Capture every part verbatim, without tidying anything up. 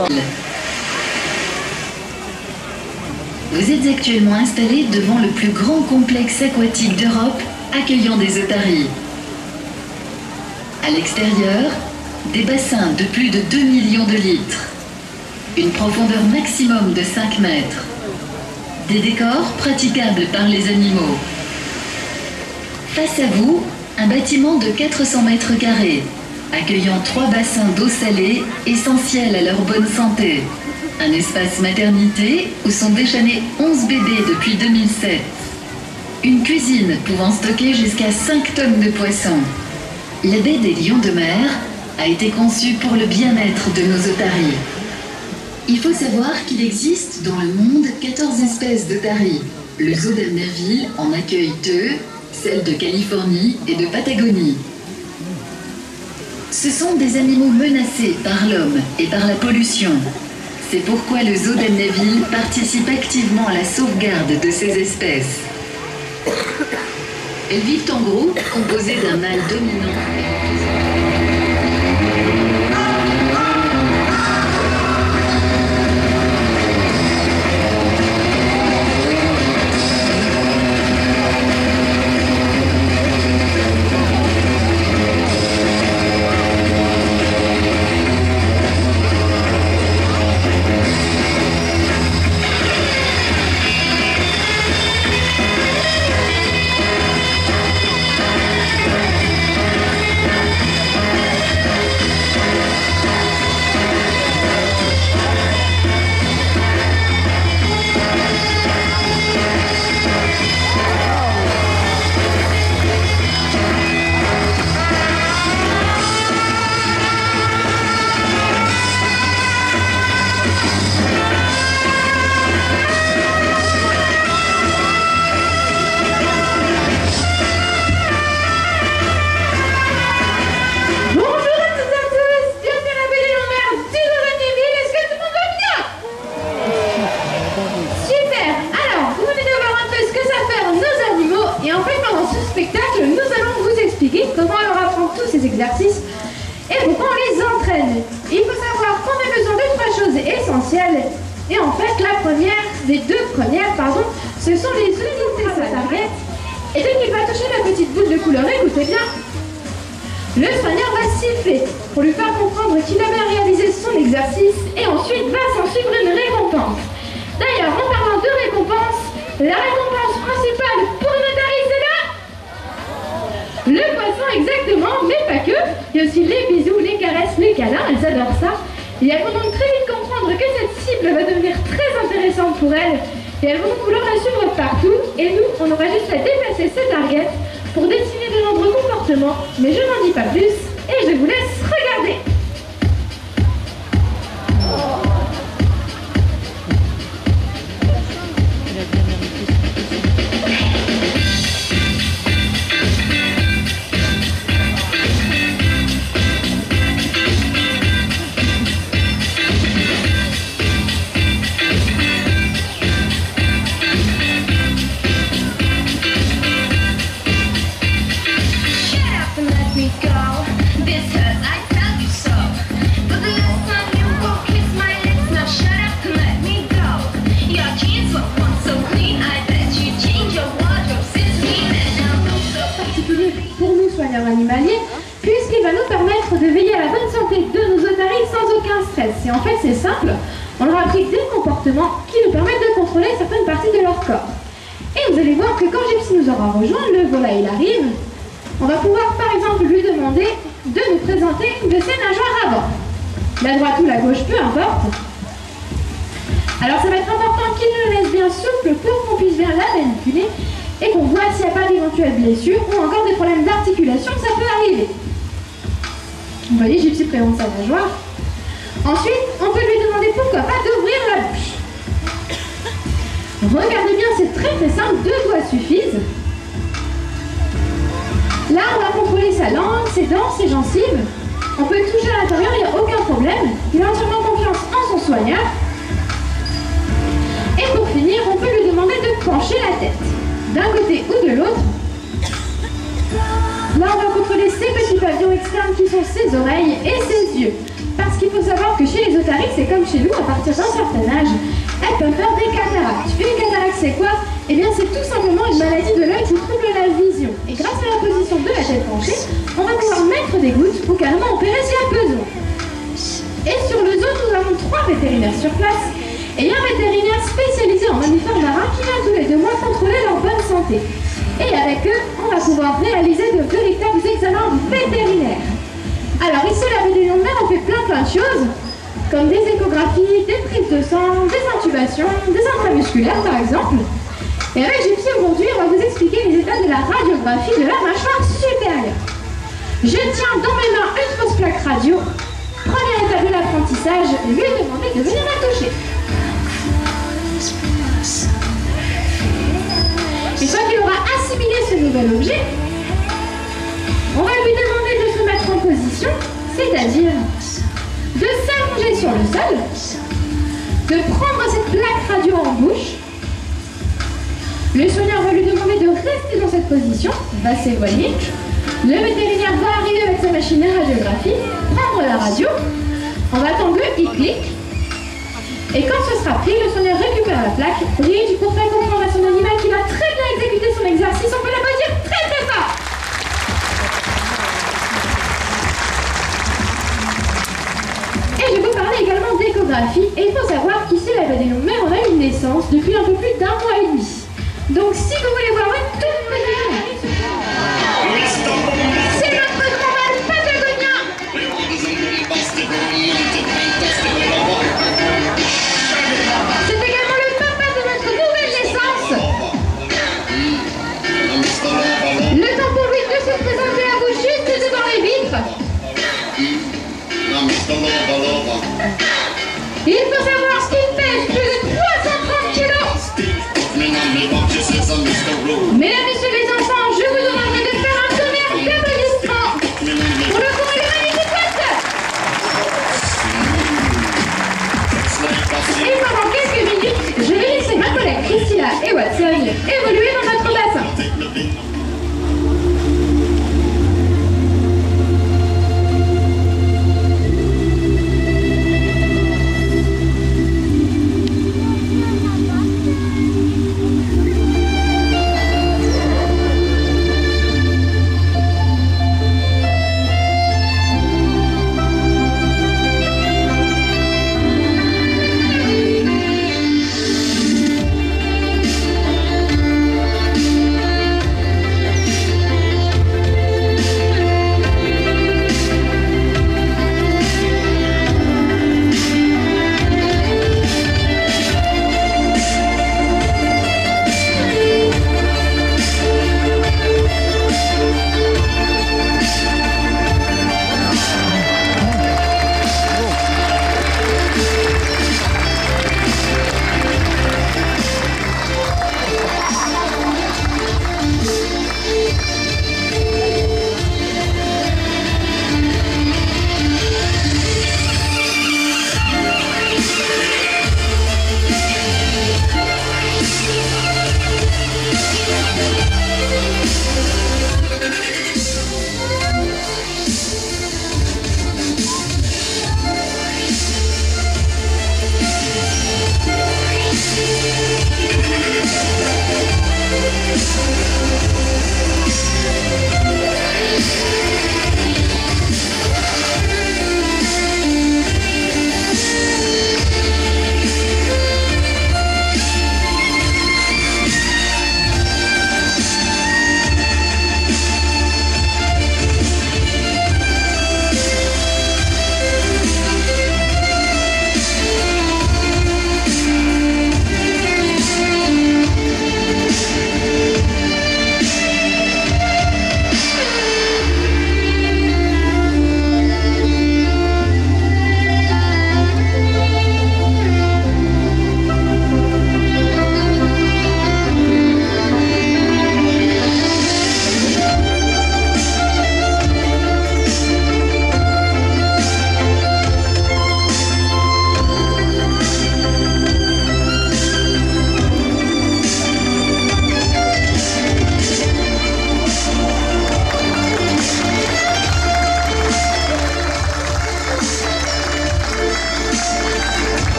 Vous êtes actuellement installé devant le plus grand complexe aquatique d'Europe accueillant des otaries. À l'extérieur, des bassins de plus de deux millions de litres. Une profondeur maximum de cinq mètres. Des décors praticables par les animaux. Face à vous, un bâtiment de quatre cents mètres carrés, accueillant trois bassins d'eau salée essentiels à leur bonne santé. Un espace maternité où sont déchanés onze bébés depuis deux mille sept. Une cuisine pouvant stocker jusqu'à cinq tonnes de poissons. La baie des Lions de mer a été conçue pour le bien-être de nos otaries. Il faut savoir qu'il existe dans le monde quatorze espèces d'otaries. Le zoo d'Almerville en accueille deux, celles de Californie et de Patagonie. Ce sont des animaux menacés par l'homme et par la pollution. C'est pourquoi le zoo d'Almerville participe activement à la sauvegarde de ces espèces. Elles vivent en groupe composé d'un mâle dominant. Comment on leur apprend tous ces exercices et pourquoi on les entraîne. Il faut savoir qu'on a besoin de trois choses essentielles. Et en fait, la première, les deux premières, pardon, ce sont les unités de sa target. Et dès qu'il va toucher la petite boule de couleur, écoutez bien, le soigneur va siffler pour lui faire comprendre qu'il a bien réalisé son exercice et ensuite va s'en suivre une récompense. D'ailleurs, en parlant de récompense, la récompense principale pour une otarie, c'est là le poisson, exactement, mais pas que. Il y a aussi les bisous, les caresses, les câlins, elles adorent ça. Et elles vont donc très vite comprendre que cette cible va devenir très intéressante pour elles. Et elles vont donc vouloir la suivre partout. Et nous, on aura juste à déplacer ces targets pour dessiner de nombreux comportements. Mais je n'en dis pas plus et je vous laisse regarder. Animalier, puisqu'il va nous permettre de veiller à la bonne santé de nos otaries sans aucun stress. Et en fait, c'est simple, on leur a appris des comportements qui nous permettent de contrôler certaines parties de leur corps. Et vous allez voir que quand Gypsy nous aura rejoint, le voilà il arrive, on va pouvoir par exemple lui demander de nous présenter une de ses nageoires avant. La droite ou la gauche, peu importe. Alors ça va être important qu'il nous laisse bien souple pour qu'on puisse bien la manipuler et qu'on voit s'il n'y a pas d'éventuelles blessures ou encore des problèmes d'articulation, ça peut arriver. Vous voyez, Gypsy présente sa nageoire. Ensuite, on peut lui demander pourquoi pas d'ouvrir la bouche. Regardez bien, c'est très très simple, deux doigts suffisent. Là, on va contrôler sa langue, ses dents, ses gencives. On peut toucher à l'intérieur, il n'y a aucun problème. Il a entièrement confiance en son soigneur. Et pour finir, on peut lui demander de pencher la tête, d'un côté ou de l'autre. Là, on va contrôler ses petits pavillons externes qui sont ses oreilles et ses yeux. Parce qu'il faut savoir que chez les otariques, c'est comme chez nous, à partir d'un certain âge, elles peuvent faire des cataractes. Une cataracte, c'est quoi? Eh bien, c'est tout simplement une maladie de l'œil qui trouble la vision. Et grâce à la position de la tête penchée, on va pouvoir mettre des gouttes ou carrément opérer s'il y a besoin. Et sur le zoo, nous avons trois vétérinaires sur place. Et un vétérinaire spécialisé en mammifères marins qui vient tous les deux mois contrôler leur bonne santé. Et avec eux, on va pouvoir réaliser de véritables examens vétérinaires. Alors ici, la vétérinaire de mer, on fait plein plein de choses, comme des échographies, des prises de sang, des intubations, des intramusculaires par exemple. Et avec Gypsy aujourd'hui, on va vous expliquer les états de la radiographie de la mâchoire supérieure. Je tiens dans mes mains une fausse plaque radio. Première étape de l'apprentissage, lui demander de venir la toucher. Une fois qu'il aura assimilé ce nouvel objet, on va lui demander de se mettre en position, c'est-à-dire de s'allonger sur le sol, de prendre cette plaque radio en bouche. Le soigneur va lui demander de rester dans cette position, va s'éloigner. Le vétérinaire va arriver avec sa machine à radiographie, prendre la radio. On va attendre le hic-clic. Et quand ce sera pris, le soigneur récupère la plaque, bridge pour faire comprendre à son animal qu'il va très bien exécuter son exercice. On peut l'applaudir très très fort. Et je vais vous parler également d'échographie. Et il faut savoir qu'ici, la Vallée Longue Mer, on a une naissance depuis un peu plus d'un mois et demi. Donc si vous voulez voir une toute petite... C'est notre grand mâle patagonien. C'est également le papa de notre nouvelle naissance. Le temps pour lui de se présenter à vous juste devant les vitres. Il faut savoir qu'il pèse plus de trois cent trente kilos. Mesdames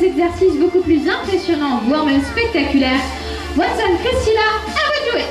exercices beaucoup plus impressionnants, voire même spectaculaires. Watson, Priscilla, à vous de jouer.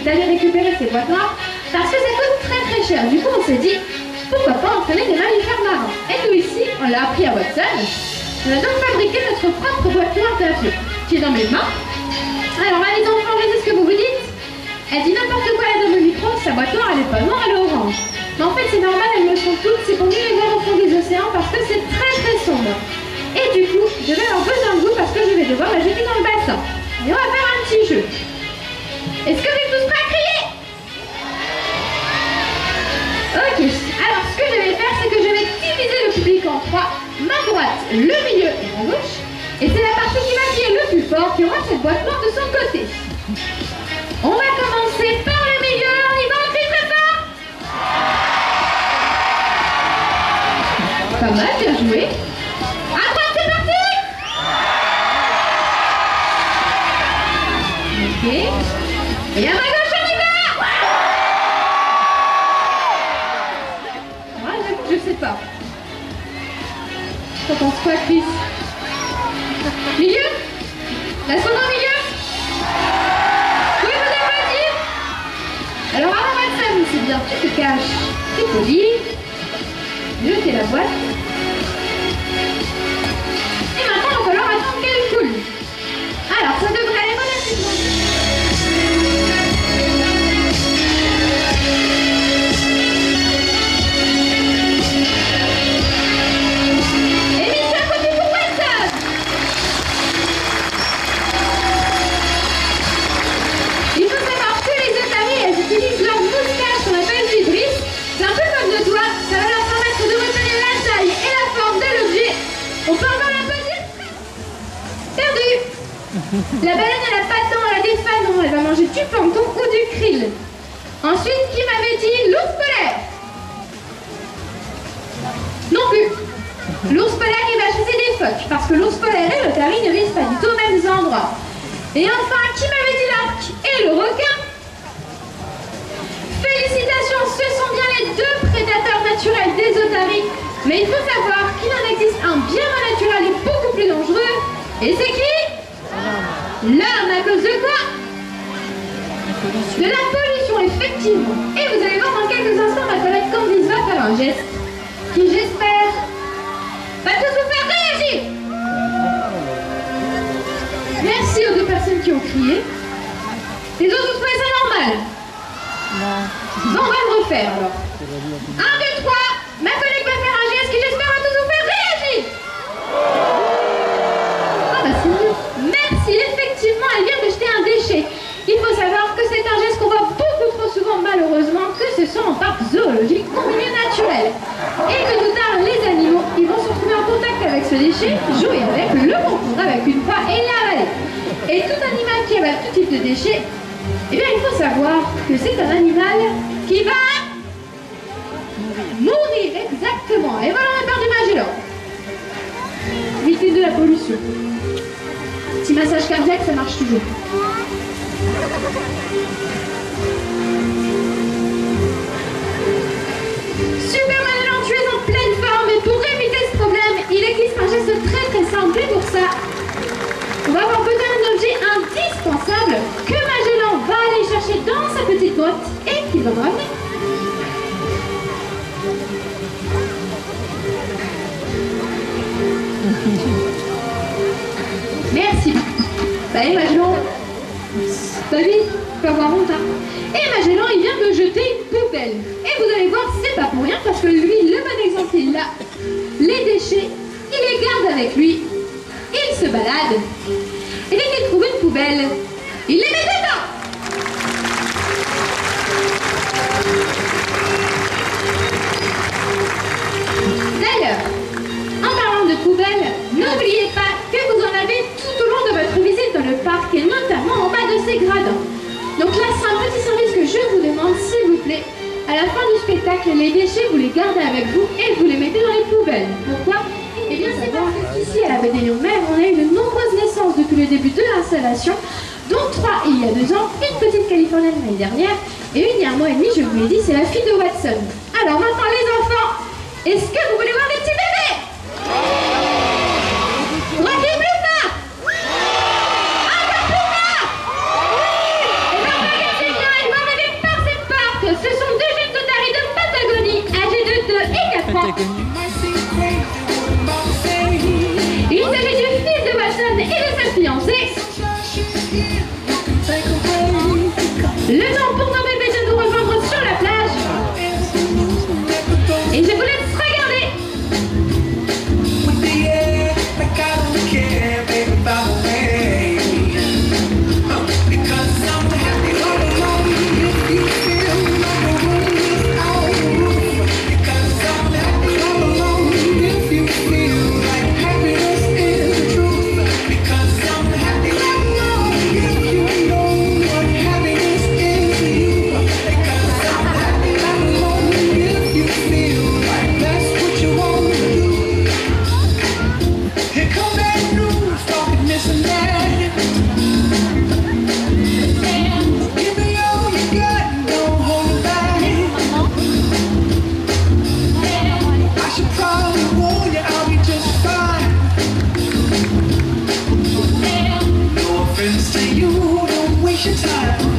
d'aller récupérer ces boîtes noires parce que ça coûte très très cher. Du coup, on s'est dit, pourquoi pas entraîner des mammifères marins. Et nous ici, on l'a appris à Watson. On a donc fabriqué notre propre boîte noire d'avion, qui est dans mes mains. Alors là, les enfants, je sais ce que vous vous dites. Elle dit n'importe quoi à le micro, sa boîte noire, elle est pas noire, elle est orange. Mais en fait, c'est normal, elles le sont toutes, c'est pour mieux les voir au fond des océans parce que c'est très très sombre. Et du coup, je vais avoir besoin de vous parce que je vais devoir la jeter dans le bassin. Et on va faire un petit jeu. Est-ce que vous êtes tous prêts à crier? Ok, alors ce que je vais faire, c'est que je vais diviser le public en trois. Ma droite, le milieu et ma gauche. Et c'est la partie qui va crier le plus fort qui aura cette boîte noire de son côté. On va commencer par le milieu, on y va, on crie très fort. Pas mal, bien joué. À droite, c'est parti. Ok. Et à ma gauche, on y va. Moi, j'avoue que je sais pas. T'en penses quoi, Chris? Milieu? La seconde au milieu? Oui, vous applaudir? Alors, avant Watson, c'est bien, tu te caches. C'est poli. Jetez la boîte. Et maintenant, il va falloir attendre qu'elle coule. Alors, ça devrait aller relativement vite. Et mise à côté pour Watson. Il faut savoir que les otaries, elles utilisent leur moustache qu'on appelle du bris. C'est un peu comme le doigt, ça va leur permettre de retenir la taille et la forme de l'objet. On peut encore la poser. Perdu. La baleine, elle n'a pas de dents, elle a des fanons, elle va manger du plancton ou du krill. Ensuite, qui m'avait dit l'ours polaire? Non plus. L'ours polaire, il va chasser des phoques, parce que l'ours polaire et l'otarie ne vivent pas du tout aux mêmes endroits. Et enfin, qui m'avait dit l'arc et le requin? Félicitations, ce sont bien les deux prédateurs naturels des otaries. Mais il faut savoir qu'il en existe un bien moins naturel et beaucoup plus dangereux. Et c'est qui? L'arme. À cause de quoi? De la pollution, effectivement. Et vous allez voir dans quelques instants, ma collègue Candice va faire un geste qui, j'espère, va tous vous faire réagir. Merci aux deux personnes qui ont crié. Les autres, vous trouvez ça normal? Non. Bon, on va le refaire alors. Un, deux, trois. Ma collègue va faire un geste qui, j'espère, va tous vous faire réagir. Ah bah c'est mieux. Merci, effectivement, elle vient de jeter un déchet. Il faut savoir que c'est un geste qu'on voit beaucoup trop souvent, malheureusement, que ce soit en parc zoologique ou en milieu naturel. Et que tout tard, les animaux, ils vont se retrouver en contact avec ce déchet, jouer avec, le confondre avec une proie et l'avaler. Et tout animal qui avale tout type de déchets, eh bien, il faut savoir que c'est un animal qui va mourir, exactement. Et voilà, on a perdu Magellan. Victime de la pollution. Petit massage cardiaque, ça marche toujours. Super Magellan, tu es en pleine forme. Et pour éviter ce problème, il existe un geste très très simple. Et pour ça, on va avoir besoin d'un objet indispensable que Magellan va aller chercher dans sa petite boîte et qu'il va me ramener. Merci. Bah, et Magellan, bah oui, tu peux avoir honte, hein. Et Magellan, il vient de jeter une poubelle. Et vous allez voir, c'est pas pour rien, parce que lui, le bon exemple, il a les déchets, il les garde avec lui, il se balade, et dès qu'il trouve une poubelle, il les met dedans. D'ailleurs, en parlant de poubelle, n'oubliez pas que vous en avez tout au long de votre visite dans le parc et notamment en bas de ces gradins. Donc là, c'est un petit service que je vous demande, s'il vous plaît. À la fin du spectacle, les déchets, vous les gardez avec vous et vous les mettez dans les poubelles. Pourquoi? Eh bien, c'est parce qu'ici, à la Baie des Lions-Mer, on a eu de nombreuses naissances depuis le début de l'installation, dont trois il y a deux ans, une petite Californienne l'année dernière, et une il y a un mois et demi, je vous l'ai dit, c'est la fille de Watson. Alors maintenant, les enfants, est-ce que vous voulez voir des petits bébés? Droitier plus tard. Encore plus tard. Et bien, regardez, c'est bien, ils vont c'est connu. Il s'agit du fils de Watson et de sa fiancée. Le temps pour nos bébés de nous rejoindre sur la plage. Et je vous laisse regarder. To you, don't waste your time.